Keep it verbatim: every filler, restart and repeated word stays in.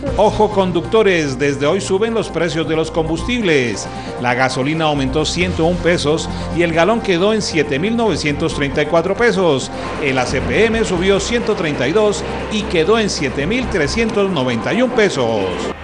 Ojo conductores, desde hoy suben los precios de los combustibles. La gasolina aumentó ciento un pesos y el galón quedó en siete mil novecientos treinta y cuatro pesos. El A C P M subió ciento treinta y dos y quedó en siete mil trescientos noventa y un pesos.